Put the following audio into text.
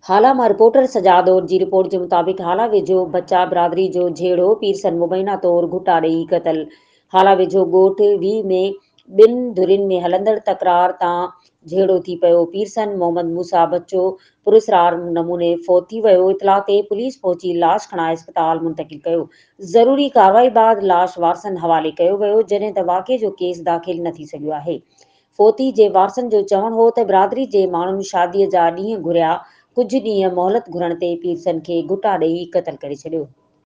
हाला मां रिपोर्टर सजादौर जी रिपोर्ट के मुताबिक हाला वेझो बच्चा बिरादरी जो झेड़ो पीरसन मुबैना तौर घुटा ॾेई क़तल। हाला वेझो ॻोठ वी में ॿिन धुरियुनि में हलंदड़ तकरार तां झेड़ो थी पियो। पीरसन मोहम्मद मूसा बच्चो पुरस्रार नमूने फौत थी वियो। इतला ते पुलिस पहुची लाश खणाए अस्पताल मुंतकिल कयो। ज़रूरी कार्रवाई बाद लाश वारसन हवाले कयो वियो, जॾहिं त वाक़े जो केस दाख़िल न थी सघियो आहे। फोती जे वारसन जो चवण हो त बिरादरी जे माण्हुनि शादीअ जा ॾींहं घुरिया, कुझु ॾींहं मोहलत घुरण ते पीरसन खे घुटा ॾेई क़तल करे छॾियो।